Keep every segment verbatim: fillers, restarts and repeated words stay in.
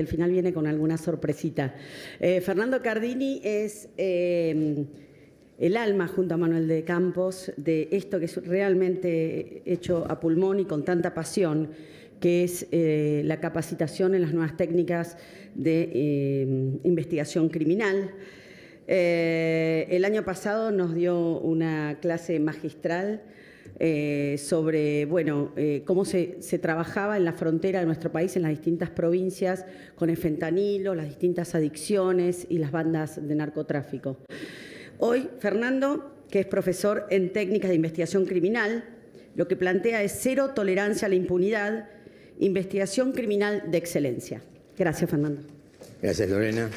al final viene con alguna sorpresita. Eh, Fernando Cardini es eh, el alma, junto a Manuel de Campos, de esto que es realmente hecho a pulmón y con tanta pasión, que es eh, la capacitación en las nuevas técnicas de eh, investigación criminal. Eh, el año pasado nos dio una clase magistral eh, sobre bueno, eh, cómo se, se trabajaba en la frontera de nuestro país, en las distintas provincias, con el fentanilo, las distintas adicciones y las bandas de narcotráfico. Hoy, Fernando, que es profesor en técnicas de investigación criminal, lo que plantea es cero tolerancia a la impunidad, investigación criminal de excelencia. Gracias, Fernando. Gracias, Lorena.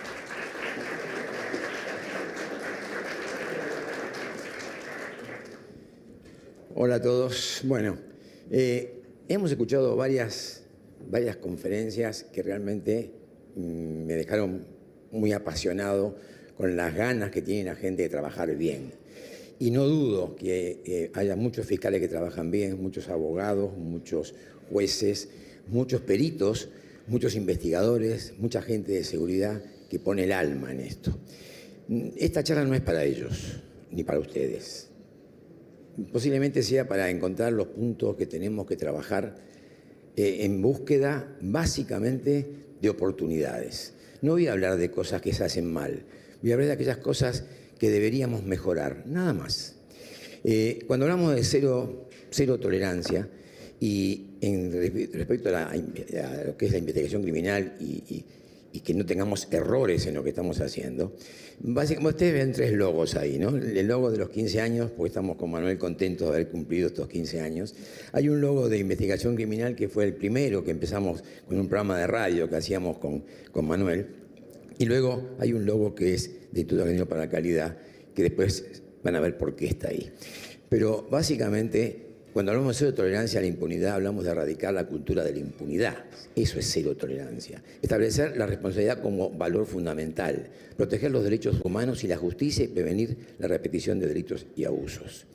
Hola a todos. Bueno, eh, hemos escuchado varias, varias conferencias que realmente mmm, me dejaron muy apasionado con las ganas que tiene la gente de trabajar bien. Y no dudo que eh, haya muchos fiscales que trabajan bien, muchos abogados, muchos jueces, muchos peritos, muchos investigadores, mucha gente de seguridad que pone el alma en esto. Esta charla no es para ellos, ni para ustedes. Posiblemente sea para encontrar los puntos que tenemos que trabajar eh, en búsqueda básicamente de oportunidades. No voy a hablar de cosas que se hacen mal, voy a hablar de aquellas cosas que deberíamos mejorar, nada más. Eh, cuando hablamos de cero, cero tolerancia y en respecto a, la, a lo que es la investigación criminal y, y, y que no tengamos errores en lo que estamos haciendo, básicamente ustedes ven tres logos ahí, ¿no? El logo de los quince años, porque estamos con Manuel contentos de haber cumplido estos quince años. Hay un logo de investigación criminal que fue el primero que empezamos con un programa de radio que hacíamos con, con Manuel. Y luego hay un logo que es de Instituto Argentino para la Calidad, que después van a ver por qué está ahí. Pero básicamente, cuando hablamos de cero tolerancia a la impunidad, hablamos de erradicar la cultura de la impunidad. Eso es cero tolerancia. Establecer la responsabilidad como valor fundamental, proteger los derechos humanos y la justicia y prevenir la repetición de delitos y abusos.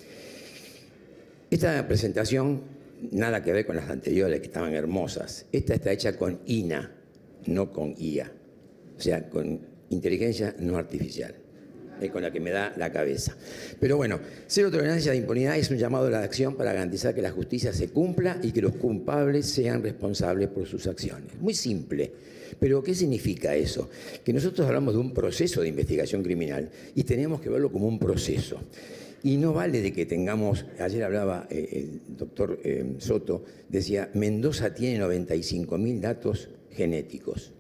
Esta presentación, nada que ver con las anteriores, que estaban hermosas. Esta está hecha con I N A, no con I A. O sea, con inteligencia no artificial. Es con la que me da la cabeza. Pero bueno, cero tolerancia a la impunidad es un llamado a la acción para garantizar que la justicia se cumpla y que los culpables sean responsables por sus acciones. Muy simple. Pero ¿qué significa eso? Que nosotros hablamos de un proceso de investigación criminal y tenemos que verlo como un proceso. Y no vale de que tengamos, ayer hablaba eh, el doctor eh, Soto, decía, Mendoza tiene noventa y cinco mil datos genéticos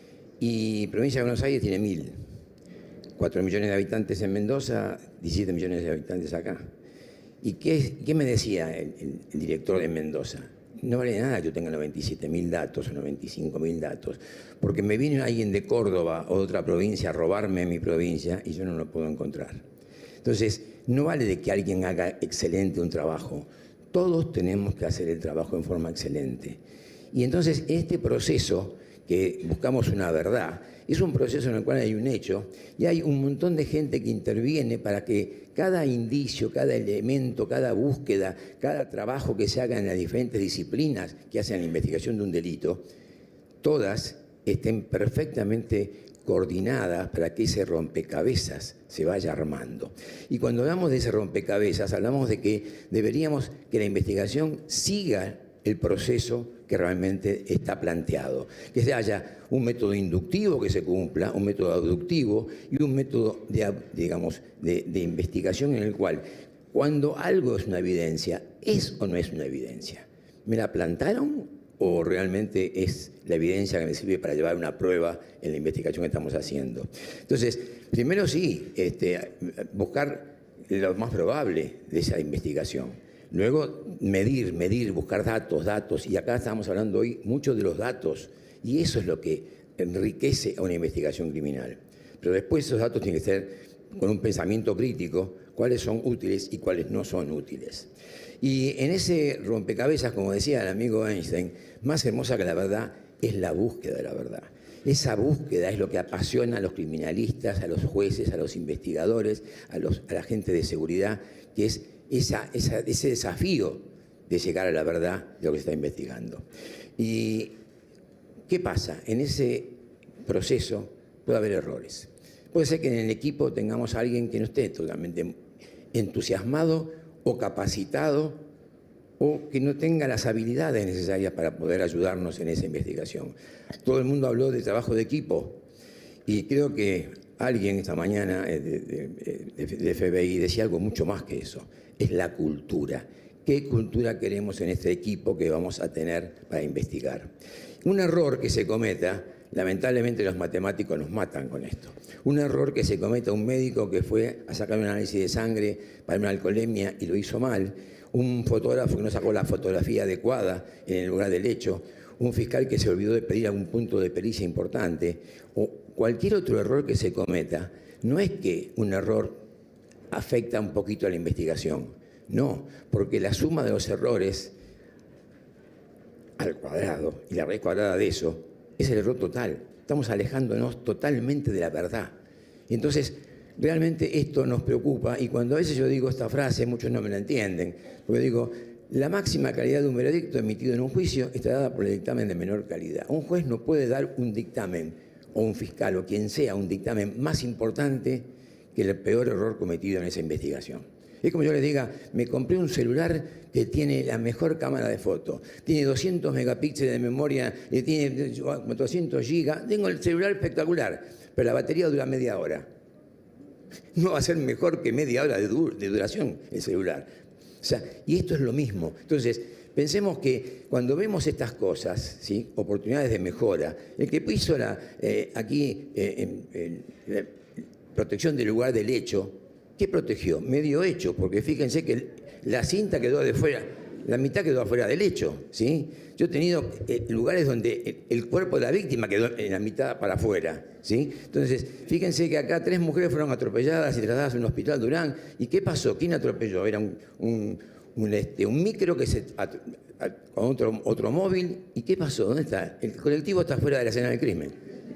y Provincia de Buenos Aires tiene mil. cuatro millones de habitantes en Mendoza, diecisiete millones de habitantes acá. ¿Y qué, qué me decía el, el, el director de Mendoza? No vale nada que yo tenga noventa y siete mil datos o noventa y cinco mil datos, porque me viene alguien de Córdoba o de otra provincia a robarme mi provincia y yo no lo puedo encontrar. Entonces, no vale de que alguien haga excelente un trabajo. Todos tenemos que hacer el trabajo en forma excelente. Y entonces, este proceso, que buscamos una verdad, es un proceso en el cual hay un hecho y hay un montón de gente que interviene para que cada indicio, cada elemento, cada búsqueda, cada trabajo que se haga en las diferentes disciplinas que hacen la investigación de un delito, todas estén perfectamente coordinadas para que ese rompecabezas se vaya armando. Y cuando hablamos de ese rompecabezas, hablamos de que deberíamos que la investigación siga el proceso que realmente está planteado. Que haya un método inductivo que se cumpla, un método aductivo y un método, de, digamos, de, de investigación en el cual, cuando algo es una evidencia, ¿es o no es una evidencia? ¿Me la plantaron o realmente es la evidencia que me sirve para llevar una prueba en la investigación que estamos haciendo? Entonces, primero sí, este, buscar lo más probable de esa investigación. Luego, medir, medir, buscar datos, datos. Y acá estamos hablando hoy mucho de los datos. Y eso es lo que enriquece a una investigación criminal. Pero después esos datos tienen que ser con un pensamiento crítico, cuáles son útiles y cuáles no son útiles. Y en ese rompecabezas, como decía el amigo Einstein, más hermosa que la verdad es la búsqueda de la verdad. Esa búsqueda es lo que apasiona a los criminalistas, a los jueces, a los investigadores, a, los, a la gente de seguridad, que es Esa, esa, ese desafío de llegar a la verdad de lo que se está investigando. Y ¿qué pasa? En ese proceso puede haber errores. Puede ser que en el equipo tengamos a alguien que no esté totalmente entusiasmado o capacitado o que no tenga las habilidades necesarias para poder ayudarnos en esa investigación. Todo el mundo habló de trabajo de equipo y creo que alguien esta mañana de, de, de, de F B I decía algo mucho más que eso, es la cultura. ¿Qué cultura queremos en este equipo que vamos a tener para investigar? Un error que se cometa, lamentablemente los matemáticos nos matan con esto. Un error que se cometa un médico que fue a sacar un análisis de sangre para una alcoholemia y lo hizo mal, un fotógrafo que no sacó la fotografía adecuada en el lugar del hecho, un fiscal que se olvidó de pedir algún punto de pericia importante, o cualquier otro error que se cometa, no es que un error afecta un poquito a la investigación, no, porque la suma de los errores al cuadrado y la raíz cuadrada de eso es el error total. Estamos alejándonos totalmente de la verdad. Y entonces, realmente esto nos preocupa y cuando a veces yo digo esta frase, muchos no me la entienden, porque digo, la máxima calidad de un veredicto emitido en un juicio está dada por el dictamen de menor calidad. Un juez no puede dar un dictamen, o un fiscal, o quien sea, un dictamen más importante que el peor error cometido en esa investigación. Es como yo les diga, me compré un celular que tiene la mejor cámara de foto, tiene doscientos megapíxeles de memoria, y tiene doscientos gigas, tengo el celular espectacular, pero la batería dura media hora. No va a ser mejor que media hora de, dur de duración el celular. O sea, y esto es lo mismo. Entonces, pensemos que cuando vemos estas cosas, ¿sí?, oportunidades de mejora, el que hizo la, eh, aquí eh, en, en, la protección del lugar del hecho, ¿qué protegió? Medio hecho, porque fíjense que la cinta quedó de fuera, la mitad quedó afuera del hecho, ¿sí? Yo he tenido eh, lugares donde el, el cuerpo de la víctima quedó en la mitad para afuera, ¿sí? Entonces, fíjense que acá tres mujeres fueron atropelladas y trasladadas a un hospital Durán. ¿Y qué pasó? ¿Quién atropelló? Era un, un, un, este, un micro que se at, at, con otro, otro móvil. ¿Y qué pasó? ¿Dónde está? El colectivo está fuera de la escena del crimen.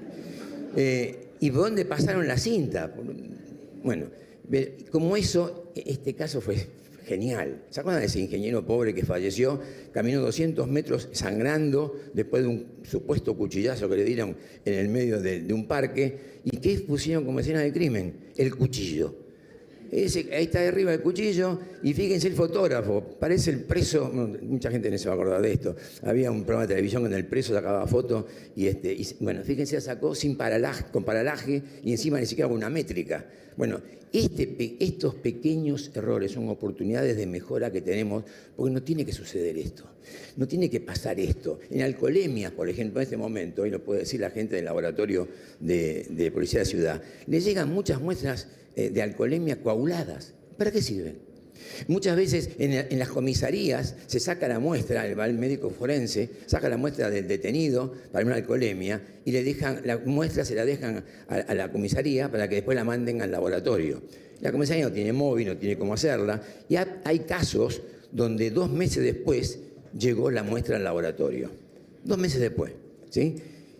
Eh, ¿Y por dónde pasaron la cinta? Bueno, como eso, este caso fue genial. ¿Se acuerdan de ese ingeniero pobre que falleció? Caminó doscientos metros sangrando después de un supuesto cuchillazo que le dieron en el medio de, de un parque. ¿Y qué pusieron como escena de crimen? El cuchillo. Ese, ahí está arriba el cuchillo y fíjense el fotógrafo, parece el preso, mucha gente no se va a acordar de esto, había un programa de televisión donde el preso sacaba fotos y, este, y bueno, fíjense, sacó sin paralaje, con paralaje y encima ni siquiera con una métrica. Bueno, este, estos pequeños errores son oportunidades de mejora que tenemos porque no tiene que suceder esto, no tiene que pasar esto. En alcoholemias, por ejemplo, en este momento, y lo puede decir la gente del laboratorio de, de Policía de Ciudad, le llegan muchas muestras de alcoholemia coaguladas. ¿Para qué sirven? Muchas veces en, en las comisarías se saca la muestra, va el médico forense, saca la muestra del detenido para una alcoholemia y le dejan, la muestra se la dejan a, a la comisaría para que después la manden al laboratorio. La comisaría no tiene móvil, no tiene cómo hacerla y ha, hay casos donde dos meses después llegó la muestra al laboratorio. Dos meses después, ¿sí?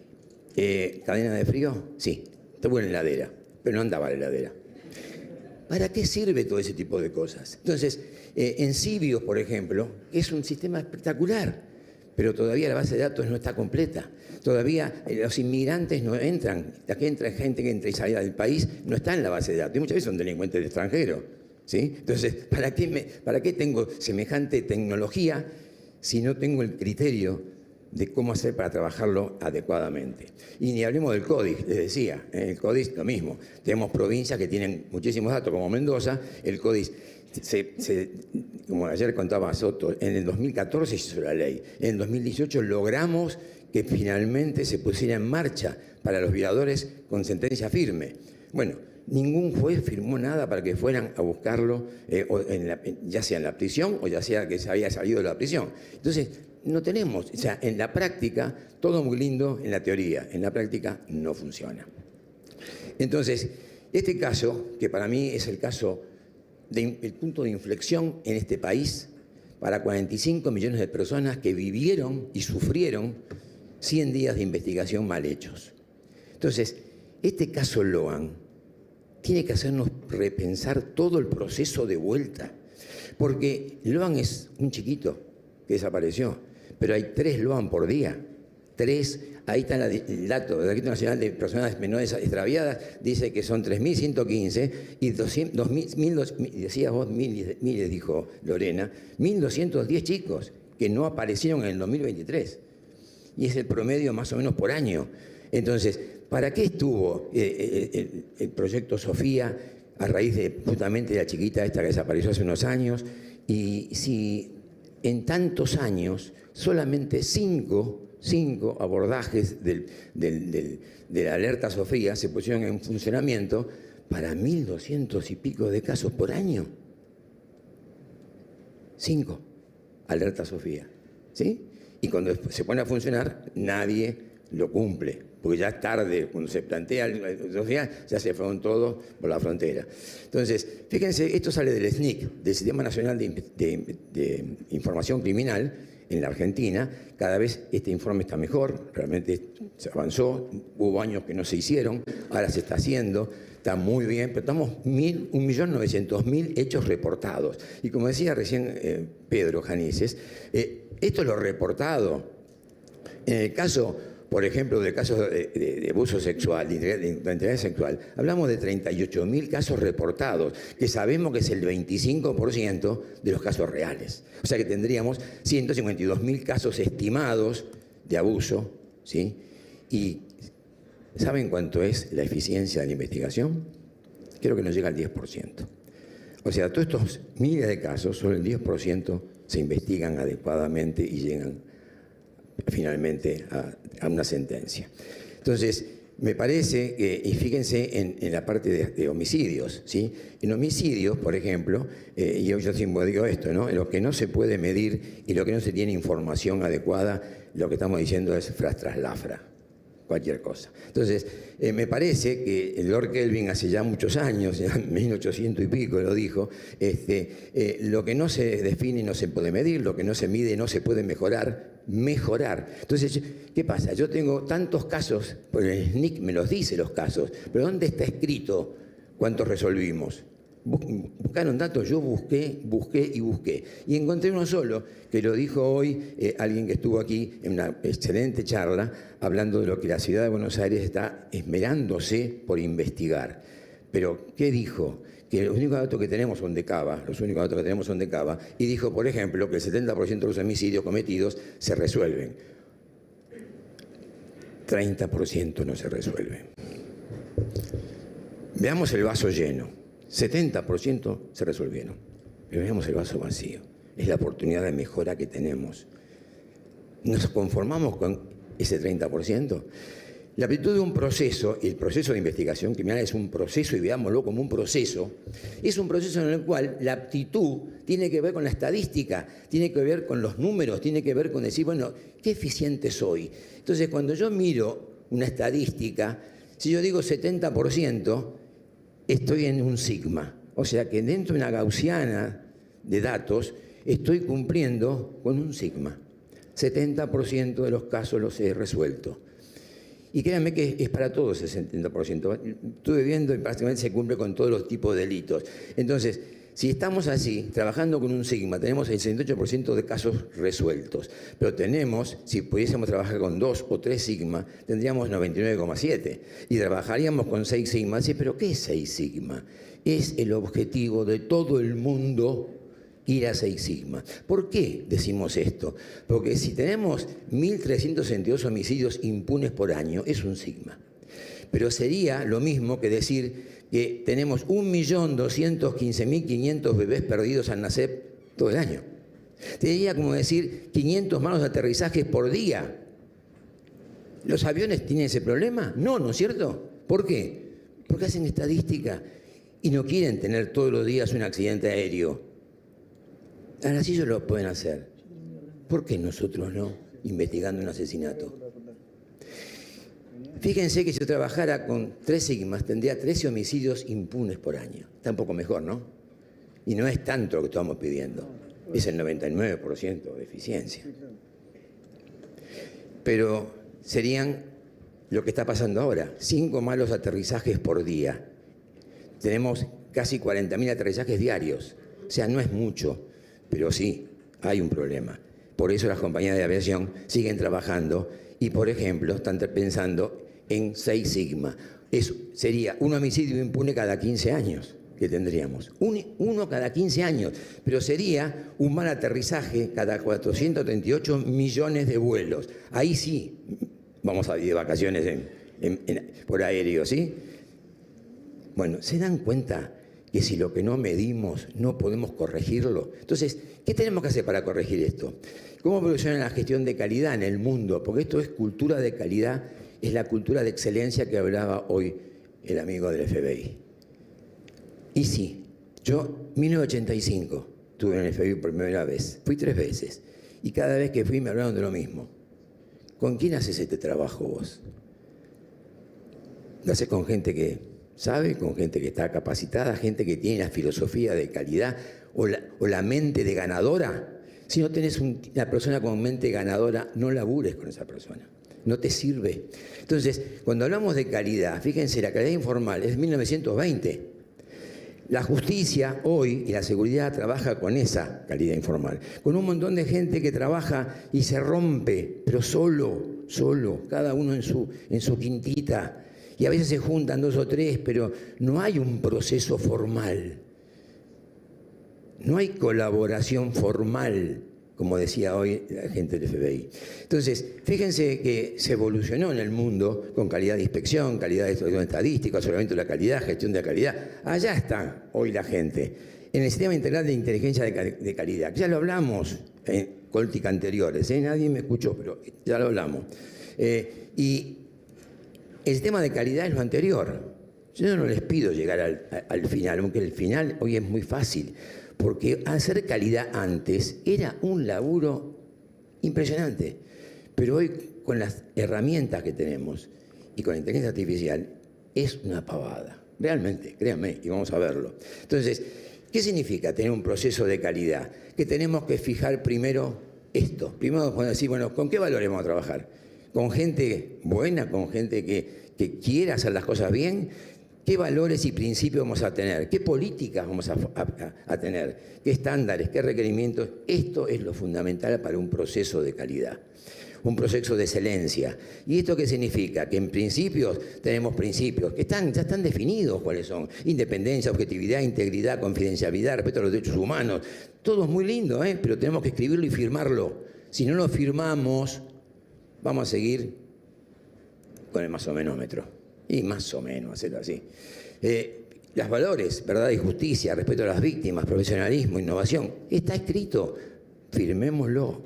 Eh, ¿Cadena de frío? Sí, estuvo en la heladera, pero no andaba en la heladera. ¿Para qué sirve todo ese tipo de cosas? Entonces, eh, en Cibios, por ejemplo, es un sistema espectacular, pero todavía la base de datos no está completa. Todavía eh, los inmigrantes no entran, la que entra, gente que entra y sale del país, no está en la base de datos. Y muchas veces son delincuentes de extranjero, ¿sí? Entonces, ¿para qué, me, ¿para qué tengo semejante tecnología si no tengo el criterio de cómo hacer para trabajarlo adecuadamente? Y ni hablemos del código, les decía, en el código lo mismo. Tenemos provincias que tienen muchísimos datos, como Mendoza, el código, se, se, como ayer contaba Soto, en el dos mil catorce se hizo la ley, en el dos mil dieciocho logramos que finalmente se pusiera en marcha para los violadores con sentencia firme. Bueno, ningún juez firmó nada para que fueran a buscarlo, eh, o en la, ya sea en la prisión o ya sea que se había salido de la prisión. Entonces, no tenemos, o sea, en la práctica, todo muy lindo en la teoría, en la práctica no funciona. Entonces, este caso, que para mí es el caso, de, el punto de inflexión en este país, para cuarenta y cinco millones de personas que vivieron y sufrieron cien días de investigación mal hechos. Entonces, este caso Loan tiene que hacernos repensar todo el proceso de vuelta, porque Loan es un chiquito que desapareció, pero hay tres Loan por día, tres Ahí está la, el dato del Registro Nacional de Personas Menores Extraviadas, dice que son tres mil ciento quince y doscientos, mil, decías vos, miles, miles, dijo Lorena, mil doscientos diez chicos que no aparecieron en el dos mil veintitrés. Y es el promedio más o menos por año. Entonces, ¿para qué estuvo eh, el, el proyecto Sofía a raíz de justamente de la chiquita esta que desapareció hace unos años? Y si en tantos años solamente cinco... cinco abordajes del, del, del, de la alerta Sofía se pusieron en funcionamiento para mil doscientos y pico de casos por año. Cinco alerta Sofía, ¿sí? Y cuando se pone a funcionar, nadie lo cumple, porque ya es tarde, cuando se plantea Sofía, ya se fueron todos por la frontera. Entonces, fíjense, esto sale del S N I C, del Sistema Nacional de, de, de Información Criminal, en la Argentina. Cada vez este informe está mejor, realmente se avanzó, hubo años que no se hicieron, ahora se está haciendo, está muy bien, pero estamos un millón novecientos mil hechos reportados. Y como decía recién eh, Pedro Janices, eh, esto es lo reportado. En el caso, por ejemplo, de casos de, de, de abuso sexual, de integridad sexual, hablamos de treinta y ocho mil casos reportados, que sabemos que es el veinticinco por ciento de los casos reales. O sea que tendríamos ciento cincuenta y dos mil casos estimados de abuso, ¿sí? Y ¿saben cuánto es la eficiencia de la investigación? Creo que no llega al diez por ciento. O sea, todos estos miles de casos, solo el diez por ciento se investigan adecuadamente y llegan finalmente a, a una sentencia. Entonces, me parece que, y fíjense en, en la parte de, de homicidios, ¿sí? En homicidios, por ejemplo, eh, yo, yo siempre digo esto, ¿no? En lo que no se puede medir y lo que no se tiene información adecuada, lo que estamos diciendo es fras tras lafra, cualquier cosa. Entonces, eh, me parece que el Lord Kelvin hace ya muchos años, ya en mil ochocientos y pico lo dijo, este, eh, lo que no se define no se puede medir, lo que no se mide no se puede mejorar, mejorar. Entonces, ¿qué pasa? Yo tengo tantos casos, porque el S N I C me los dice los casos, pero ¿dónde está escrito cuántos resolvimos? Buscaron datos, yo busqué, busqué y busqué. Y encontré uno solo, que lo dijo hoy eh, alguien que estuvo aquí en una excelente charla, hablando de lo que la ciudad de Buenos Aires está esmerándose por investigar. Pero, ¿qué dijo? Que los únicos datos que tenemos son de Cava, los únicos datos que tenemos son de Cava, y dijo, por ejemplo, que el setenta por ciento de los homicidios cometidos se resuelven. treinta por ciento no se resuelven. Veamos el vaso lleno. setenta por ciento se resolvieron. Pero veamos el vaso vacío. Es la oportunidad de mejora que tenemos. ¿Nos conformamos con ese treinta por ciento? La aptitud de un proceso, y el proceso de investigación criminal es un proceso, y veámoslo como un proceso, es un proceso en el cual la aptitud tiene que ver con la estadística, tiene que ver con los números, tiene que ver con decir, bueno, ¿qué eficiente soy? Entonces, cuando yo miro una estadística, si yo digo setenta por ciento, estoy en un sigma. O sea que dentro de una gaussiana de datos estoy cumpliendo con un sigma. setenta por ciento de los casos los he resuelto. Y créanme que es para todos ese setenta por ciento. Estuve viendo y prácticamente se cumple con todos los tipos de delitos. Entonces, si estamos así, trabajando con un sigma, tenemos el setenta y ocho por ciento de casos resueltos. Pero tenemos, si pudiésemos trabajar con dos o tres sigma, tendríamos noventa y nueve coma siete. Y trabajaríamos con seis sigma. Sí, pero ¿qué es seis sigma? Es el objetivo de todo el mundo ir a seis sigma. ¿Por qué decimos esto? Porque si tenemos mil trescientos sesenta y dos homicidios impunes por año, es un sigma. Pero sería lo mismo que decir que tenemos un millón doscientos quince mil quinientos bebés perdidos al nacer todo el año. Sería como decir quinientos malos aterrizajes por día. ¿Los aviones tienen ese problema? No, ¿no es cierto? ¿Por qué? Porque hacen estadística y no quieren tener todos los días un accidente aéreo. Ahora sí ellos lo pueden hacer. ¿Por qué nosotros no? Investigando un asesinato. Fíjense que si yo trabajara con tres sigmas, tendría trece homicidios impunes por año. Está un poco mejor, ¿no? Y no es tanto lo que estamos pidiendo. Es el noventa y nueve por ciento de eficiencia. Pero serían lo que está pasando ahora. Cinco malos aterrizajes por día. Tenemos casi cuarenta mil aterrizajes diarios. O sea, no es mucho. Pero sí, hay un problema. Por eso las compañías de aviación siguen trabajando y, por ejemplo, están pensando en Seis Sigma. Eso sería un homicidio impune cada quince años que tendríamos. Un, uno cada quince años. Pero sería un mal aterrizaje cada cuatrocientos treinta y ocho millones de vuelos. Ahí sí vamos a ir de vacaciones en, en, en, por aéreo, ¿sí? Bueno, ¿se dan cuenta que si lo que no medimos no podemos corregirlo? Entonces, ¿qué tenemos que hacer para corregir esto? ¿Cómo evoluciona la gestión de calidad en el mundo? Porque esto es cultura de calidad, es la cultura de excelencia que hablaba hoy el amigo del F B I. Y sí, yo, mil novecientos ochenta y cinco, estuve en el F B I por primera vez, fui tres veces, y cada vez que fui me hablaron de lo mismo. ¿Con quién haces este trabajo vos? ¿Lo haces con gente que sabe, con gente que está capacitada, gente que tiene la filosofía de calidad o la, o la mente de ganadora? Si no tenés un, una persona con mente ganadora, no labures con esa persona. No te sirve. Entonces, cuando hablamos de calidad, fíjense, la calidad informal es mil novecientos veinte. La justicia hoy y la seguridad trabaja con esa calidad informal, con un montón de gente que trabaja y se rompe, pero solo, solo, cada uno en su, en su quintita. Y a veces se juntan dos o tres, pero no hay un proceso formal. No hay colaboración formal, como decía hoy la gente del F B I. Entonces, fíjense que se evolucionó en el mundo con calidad de inspección, calidad de estadística, solamente la calidad, gestión de la calidad. Allá está hoy la gente, en el sistema integral de inteligencia de calidad. Ya lo hablamos en Coltic anteriores, ¿eh? Nadie me escuchó, pero ya lo hablamos. Eh, y el sistema de calidad es lo anterior. Yo no les pido llegar al, al final, aunque el final hoy es muy fácil, porque hacer calidad antes era un laburo impresionante. Pero hoy, con las herramientas que tenemos y con la inteligencia artificial, es una pavada. Realmente, créanme, y vamos a verlo. Entonces, ¿qué significa tener un proceso de calidad? Que tenemos que fijar primero esto. Primero, decir, bueno, ¿con qué valores vamos a trabajar? ¿Con gente buena? ¿Con gente que, que quiera hacer las cosas bien? ¿Qué valores y principios vamos a tener? ¿Qué políticas vamos a, a, a tener? ¿Qué estándares? ¿Qué requerimientos? Esto es lo fundamental para un proceso de calidad, un proceso de excelencia. ¿Y esto qué significa? Que en principios tenemos principios que están, ya están definidos cuáles son. Independencia, objetividad, integridad, confidencialidad, respeto a los derechos humanos. Todo es muy lindo, ¿eh? Pero tenemos que escribirlo y firmarlo. Si no lo firmamos, vamos a seguir con el más o menómetro. Y más o menos hacerlo así. Eh, los valores, verdad y justicia, respeto a las víctimas, profesionalismo, innovación, está escrito, firmémoslo.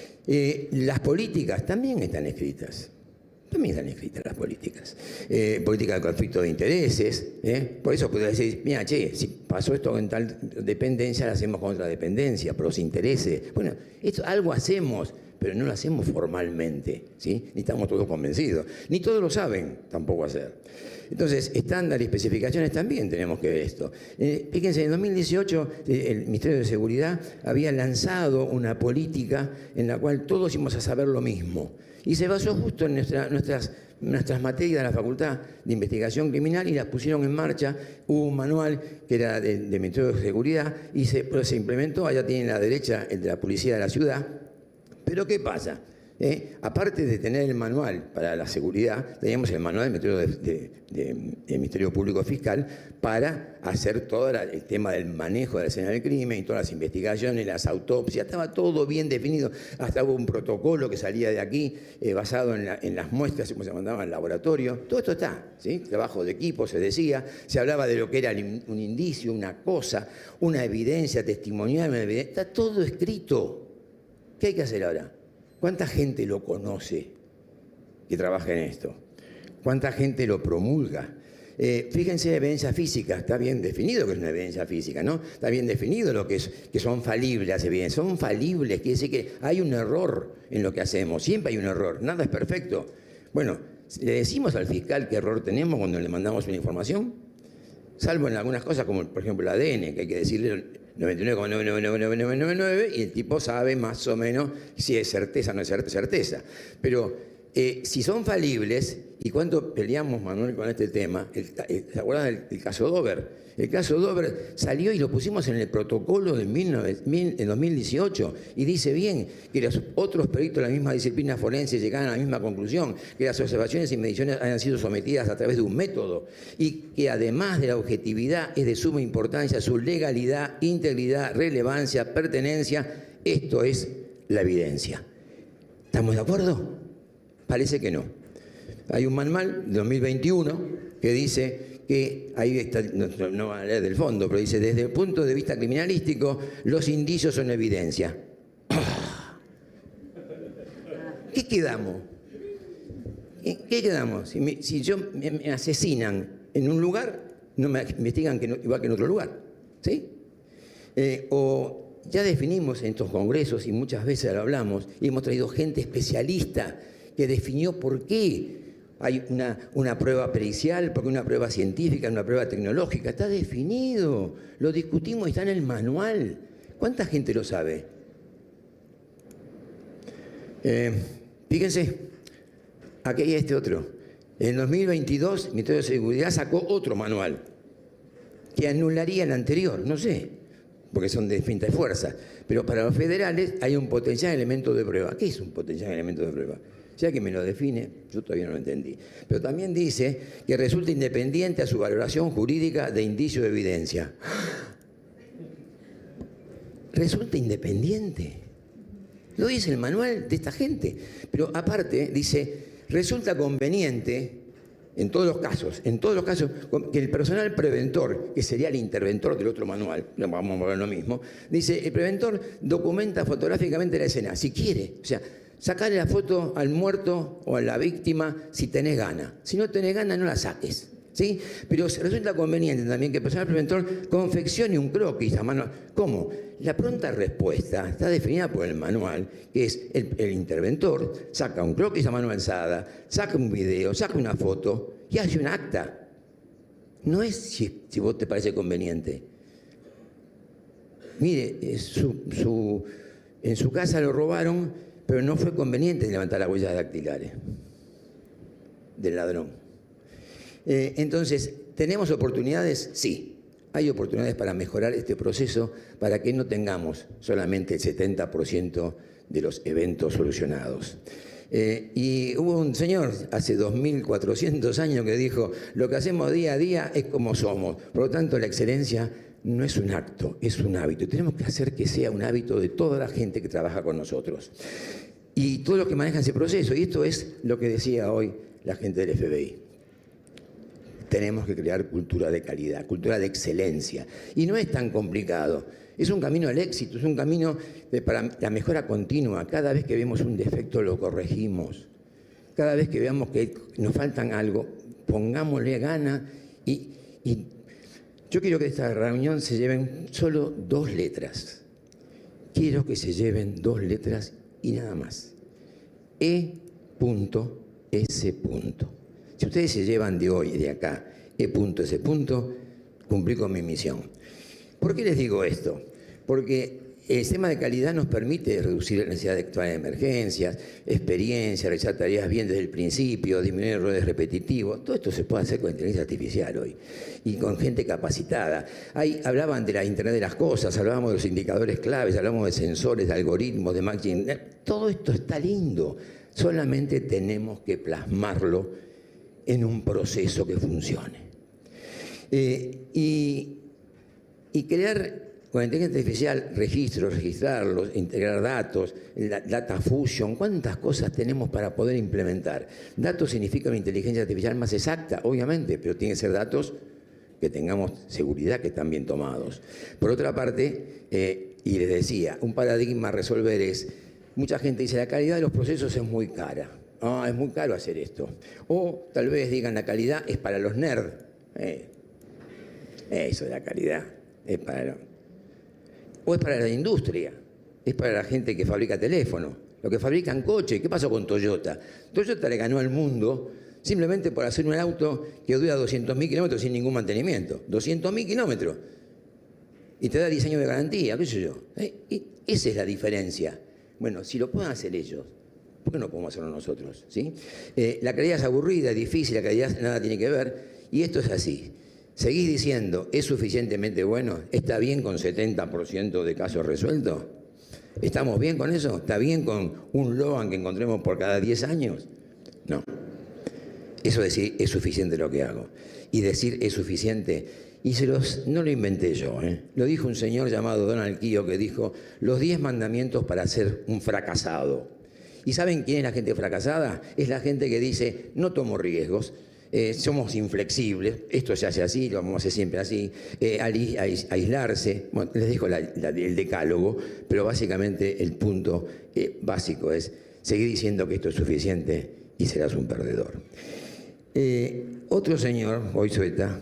Eh, las políticas también están escritas, también están escritas las políticas. Eh, política de conflicto de intereses, ¿eh? Por eso puedo decir, mira, che, si pasó esto en tal dependencia, lo hacemos con otra dependencia, por los intereses. Bueno, esto, algo hacemos, pero no lo hacemos formalmente, ¿sí? Ni estamos todos convencidos, ni todos lo saben tampoco hacer. Entonces, estándares y especificaciones también tenemos que ver esto. Eh, fíjense, en dos mil dieciocho eh, el Ministerio de Seguridad había lanzado una política en la cual todos íbamos a saber lo mismo. Y se basó justo en nuestra, nuestras, nuestras materias de la Facultad de Investigación Criminal y las pusieron en marcha. Hubo un manual que era del de Ministerio de Seguridad y se, pues, se implementó. Allá tienen a la derecha el de la Policía de la Ciudad. Pero ¿qué pasa? Eh, aparte de tener el manual para la seguridad, teníamos el manual del Ministerio, de, de, de, de Ministerio Público Fiscal para hacer todo la, el tema del manejo de la escena del crimen y todas las investigaciones, las autopsias, estaba todo bien definido. Hasta hubo un protocolo que salía de aquí eh, basado en, la, en las muestras, como se mandaban al laboratorio. Todo esto está, ¿sí? Trabajo de equipo, se decía, se hablaba de lo que era un indicio, una cosa, una evidencia testimonial, una evidencia, está todo escrito. ¿Qué hay que hacer ahora? ¿Cuánta gente lo conoce que trabaja en esto? ¿Cuánta gente lo promulga? Eh, fíjense la evidencia física, está bien definido que es una evidencia física, ¿no? Está bien definido lo que, es, que son falibles las evidencias. Son falibles, quiere decir que hay un error en lo que hacemos. Siempre hay un error, nada es perfecto. Bueno, ¿le decimos al fiscal qué error tenemos cuando le mandamos una información? Salvo en algunas cosas, como por ejemplo el A D N, que hay que decirle noventa y nueve coma nueve nueve nueve nueve nueve nueve nueve y el tipo sabe más o menos si es certeza o no es certeza. Pero eh, si son falibles ¿Y cuánto peleamos, Manuel, con este tema? El, el, ¿Se acuerdan del el caso Dover? El caso Dover salió y lo pusimos en el protocolo de mil, en dos mil dieciocho y dice bien que los otros peritos de la misma disciplina forense llegaron a la misma conclusión, que las observaciones y mediciones hayan sido sometidas a través de un método y que además de la objetividad es de suma importancia su legalidad, integridad, relevancia, pertenencia. Esto es la evidencia. ¿Estamos de acuerdo? Parece que no. Hay un manual de dos mil veintiuno que dice que, ahí está, no, no va a leer del fondo, pero dice, desde el punto de vista criminalístico, los indicios son evidencia. ¿Qué quedamos? ¿Qué quedamos? Si, me, si yo me, me asesinan en un lugar, no me investigan que no, igual que en otro lugar. ¿Sí? Eh, o ya definimos en estos congresos, y muchas veces lo hablamos, y hemos traído gente especialista que definió por qué hay una, una prueba pericial, porque una prueba científica, una prueba tecnológica. Está definido, lo discutimos y está en el manual. ¿Cuánta gente lo sabe? Eh, fíjense, aquí hay este otro. En dos mil veintidós, el Ministerio de Seguridad sacó otro manual que anularía el anterior, no sé, porque son de distinta fuerza. Pero para los federales hay un potencial elemento de prueba. ¿Qué es un potencial elemento de prueba? Ya que me lo define, yo todavía no lo entendí. Pero también dice que resulta independiente a su valoración jurídica de indicio de evidencia. Resulta independiente. Lo dice el manual de esta gente. Pero aparte dice, resulta conveniente, en todos los casos, en todos los casos, que el personal preventor, que sería el interventor del otro manual, vamos a ver lo mismo, dice, el preventor documenta fotográficamente la escena, si quiere. O sea, sacarle la foto al muerto o a la víctima si tenés gana. Si no tenés gana, no la saques. ¿Sí? Pero resulta conveniente también que el personal preventor confeccione un croquis a mano. ¿Cómo? La pronta respuesta está definida por el manual, que es el, el interventor saca un croquis a mano alzada, saca un video, saca una foto y hace un acta. No es si, si vos te parece conveniente. Mire, su, su, en su casa lo robaron, pero no fue conveniente levantar las huellas dactilares del ladrón. Eh, entonces, ¿tenemos oportunidades? Sí, hay oportunidades para mejorar este proceso para que no tengamos solamente el setenta por ciento de los eventos solucionados. Eh, y hubo un señor hace dos mil cuatrocientos años que dijo, lo que hacemos día a día es como somos. Por lo tanto, la excelencia no es un acto, es un hábito. Y tenemos que hacer que sea un hábito de toda la gente que trabaja con nosotros. Y todos los que manejan ese proceso. Y esto es lo que decía hoy la gente del F B I. Tenemos que crear cultura de calidad, cultura de excelencia. Y no es tan complicado. Es un camino al éxito, es un camino de, para la mejora continua. Cada vez que vemos un defecto lo corregimos. Cada vez que veamos que nos faltan algo, pongámosle gana. Y, y yo quiero que de esta reunión se lleven solo dos letras. Quiero que se lleven dos letras y nada más. E punto, S punto. Si ustedes se llevan de hoy, de acá, E punto, S punto, cumplí con mi misión. ¿Por qué les digo esto? Porque el sistema de calidad nos permite reducir la necesidad de actuar en emergencias, experiencia, realizar tareas bien desde el principio, disminuir errores repetitivos. Todo esto se puede hacer con inteligencia artificial hoy y con gente capacitada. Ahí hablaban de la Internet de las cosas, hablábamos de los indicadores claves, hablábamos de sensores, de algoritmos, de machine. Todo esto está lindo. Solamente tenemos que plasmarlo en un proceso que funcione. Eh, y, y crear con inteligencia artificial registros, registrarlos, integrar datos, la data fusion, cuántas cosas tenemos para poder implementar. Datos significa una inteligencia artificial más exacta, obviamente, pero tienen que ser datos que tengamos seguridad que están bien tomados. Por otra parte, eh, y les decía, un paradigma a resolver es, mucha gente dice, la calidad de los procesos es muy cara. Ah, es muy caro hacer esto. O tal vez digan, la calidad es para los nerds. Eh, eso de la calidad es para... O es para la industria, es para la gente que fabrica teléfonos, los que fabrican coches. ¿Qué pasó con Toyota? Toyota le ganó al mundo simplemente por hacer un auto que dura doscientos mil kilómetros sin ningún mantenimiento. doscientos mil kilómetros. Y te da diez años de garantía, qué sé yo. ¿Eh? Y esa es la diferencia. Bueno, si lo pueden hacer ellos, ¿Por qué no podemos hacerlo nosotros? ¿Sí? Eh, la calidad es aburrida, es difícil, la calidad nada tiene que ver, y esto es así. ¿Seguís diciendo, es suficientemente bueno? ¿Está bien con setenta por ciento de casos resueltos? ¿Estamos bien con eso? ¿Está bien con un Logan que encontremos por cada diez años? No. Eso es decir, es suficiente lo que hago. Y decir es suficiente, y se los, no lo inventé yo, ¿eh? Lo dijo un señor llamado Donald Keogh, que dijo los diez mandamientos para ser un fracasado. ¿Y saben quién es la gente fracasada? Es la gente que dice, no tomo riesgos, eh, somos inflexibles, esto se hace así, lo vamos a hacer siempre así, eh, aislarse. Bueno, les dejo la, la, el decálogo, pero básicamente el punto eh, básico es seguir diciendo que esto es suficiente y serás un perdedor. Eh, otro señor, Goizueta,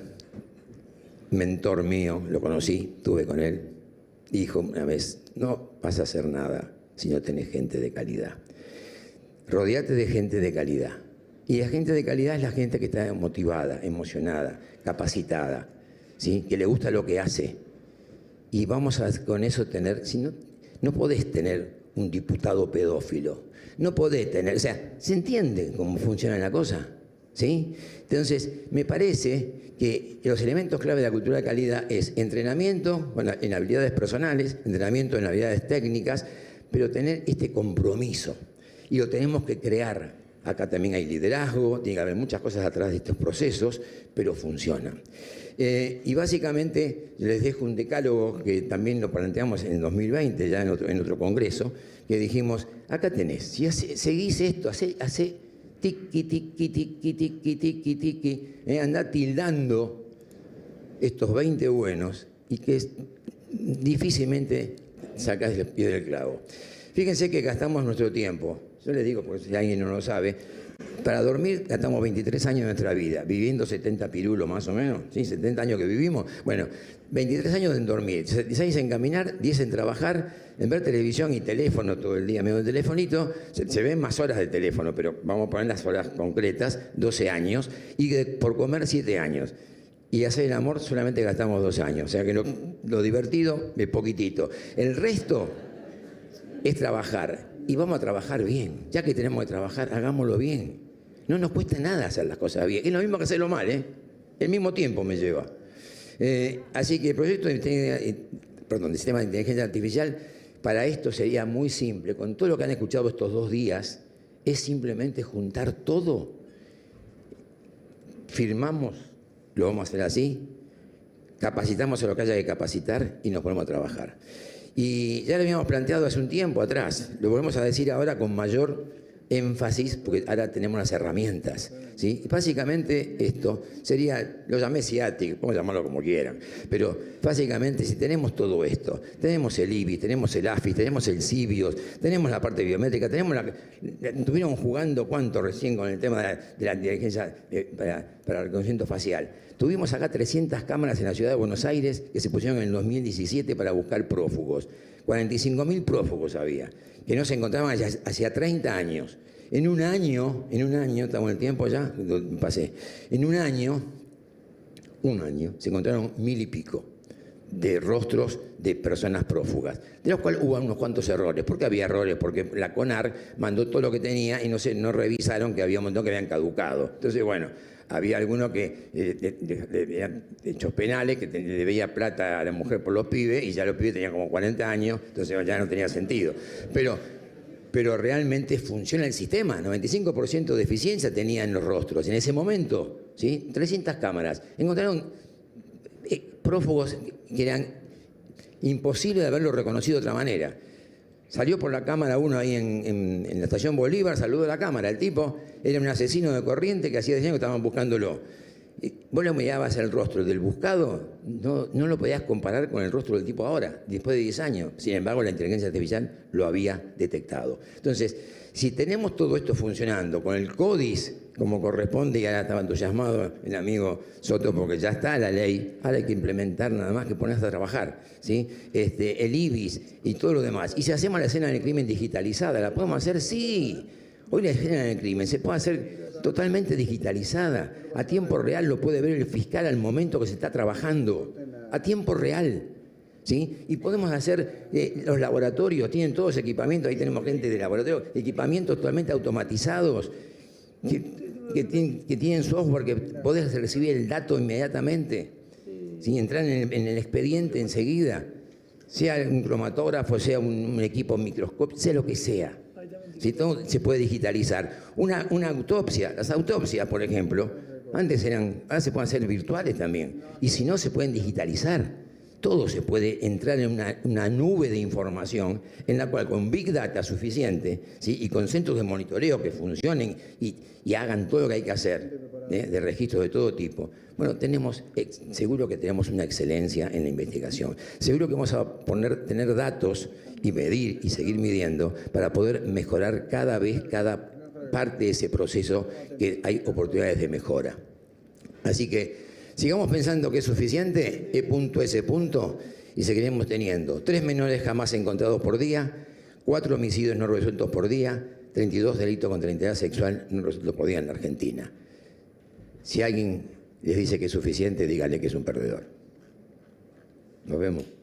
mentor mío, lo conocí, estuve con él, dijo una vez, no vas a hacer nada si no tenés gente de calidad. Rodeate de gente de calidad. Y la gente de calidad es la gente que está motivada, emocionada, capacitada, ¿sí? Que le gusta lo que hace. Y vamos a con eso tener, si no, no podés tener un diputado pedófilo, no podés tener, o sea, ¿se entiende cómo funciona la cosa? ¿Sí? Entonces, me parece que los elementos clave de la cultura de calidad es entrenamiento bueno, en habilidades personales, entrenamiento en habilidades técnicas, pero tener este compromiso. Y lo tenemos que crear. Acá también hay liderazgo, tiene que haber muchas cosas atrás de estos procesos, pero funcionan. Eh, y básicamente les dejo un decálogo que también lo planteamos en el dos mil veinte, ya en otro, en otro congreso, que dijimos, acá tenés, si hace, seguís esto, hace, hace tiqui, tiqui, tiqui, tiqui, tiqui, tiqui, eh, andá tildando estos veinte buenos y que es, difícilmente sacás el pie del clavo. Fíjense que gastamos nuestro tiempo. Yo les digo, porque si alguien no lo sabe, para dormir gastamos veintitrés años de nuestra vida, viviendo setenta pirulos más o menos, ¿sí? setenta años que vivimos. Bueno, veintitrés años en dormir, dieciséis en caminar, diez en trabajar, en ver televisión y teléfono todo el día. Medio telefonito, se, se ven más horas de teléfono, pero vamos a poner las horas concretas, doce años, y de, por comer siete años. Y hacer el amor solamente gastamos dos años, o sea que lo, lo divertido es poquitito. El resto es trabajar. Y vamos a trabajar bien. Ya que tenemos que trabajar, hagámoslo bien. No nos cuesta nada hacer las cosas bien. Es lo mismo que hacerlo mal, ¿eh? El mismo tiempo me lleva. Eh, así que el proyecto de, perdón, de sistema de inteligencia artificial, para esto sería muy simple. Con todo lo que han escuchado estos dos días, es simplemente juntar todo. Firmamos, lo vamos a hacer así, capacitamos a lo que haya que capacitar y nos ponemos a trabajar. Y ya lo habíamos planteado hace un tiempo atrás, lo volvemos a decir ahora con mayor énfasis, porque ahora tenemos las herramientas, ¿sí? Y básicamente esto sería, lo llamé SIATIC, podemos llamarlo como quieran, pero básicamente si tenemos todo esto, tenemos el I B I, tenemos el AFIS, tenemos el CIBIOS, tenemos la parte biométrica, tenemos la, estuvieron jugando cuánto recién con el tema de la, de la inteligencia de, para, para el reconocimiento facial. Tuvimos acá trescientas cámaras en la ciudad de Buenos Aires que se pusieron en el dos mil diecisiete para buscar prófugos. cuarenta y cinco mil prófugos había, que no se encontraban hacía treinta años. En un año, en un año, estamos en el tiempo ya, pasé, en un año, un año, se encontraron mil y pico de rostros de personas prófugas, de los cuales hubo unos cuantos errores. ¿Por qué había errores? Porque la CONAR mandó todo lo que tenía y no, se, no revisaron que había un montón que habían caducado. Entonces, bueno, había algunos que eh, eran hechos penales, que le debía plata a la mujer por los pibes, y ya los pibes tenían como cuarenta años, entonces ya no tenía sentido. Pero, pero realmente funciona el sistema. noventa y cinco por ciento de eficiencia tenían los rostros. En ese momento, ¿sí? trescientas cámaras. Encontraron eh, prófugos que eran imposibles de haberlo reconocido de otra manera. Salió por la cámara uno ahí en, en, en la estación Bolívar, saludó a la cámara. El tipo era un asesino de Corrientes que hacía diez años que estaban buscándolo. Y vos le mirabas el rostro del buscado, no, no lo podías comparar con el rostro del tipo ahora, después de diez años. Sin embargo, la inteligencia artificial lo había detectado. Entonces, si tenemos todo esto funcionando con el CODIS, como corresponde, y ahora estaba entusiasmado el amigo Soto porque ya está la ley, ahora hay que implementar nada más que ponerse a trabajar, ¿sí? Este, el I B I S y todo lo demás. Y si hacemos la escena del crimen digitalizada, ¿la podemos hacer? Sí. Hoy la escena del crimen se puede hacer totalmente digitalizada. A tiempo real lo puede ver el fiscal al momento que se está trabajando. A tiempo real. ¿sí? Y podemos hacer, eh, los laboratorios tienen todos equipamientos, ahí tenemos gente de laboratorio, equipamientos totalmente automatizados, que, que, tienen, que tienen software que podés recibir el dato inmediatamente, sin entrar en el, en el expediente enseguida, sea un cromatógrafo, sea un, un equipo microscópico, sea lo que sea. Si todo se puede digitalizar. Una, una autopsia, las autopsias, por ejemplo, antes eran, ahora se pueden hacer virtuales también. Y si no, se pueden digitalizar. Todo se puede entrar en una, una nube de información en la cual con Big Data suficiente, ¿sí? Y con centros de monitoreo que funcionen y, y hagan todo lo que hay que hacer, ¿eh? De registros de todo tipo. Bueno, tenemos, seguro que tenemos una excelencia en la investigación. Seguro que vamos a poner, tener datos y medir y seguir midiendo para poder mejorar cada vez, cada parte de ese proceso, que hay oportunidades de mejora. Así que sigamos pensando que es suficiente, E punto, S punto, y seguiremos teniendo tres menores jamás encontrados por día, cuatro homicidios no resueltos por día, treinta y dos delitos contra la integridad sexual no resueltos por día en la Argentina. Si alguien les dice que es suficiente, dígale que es un perdedor. Nos vemos.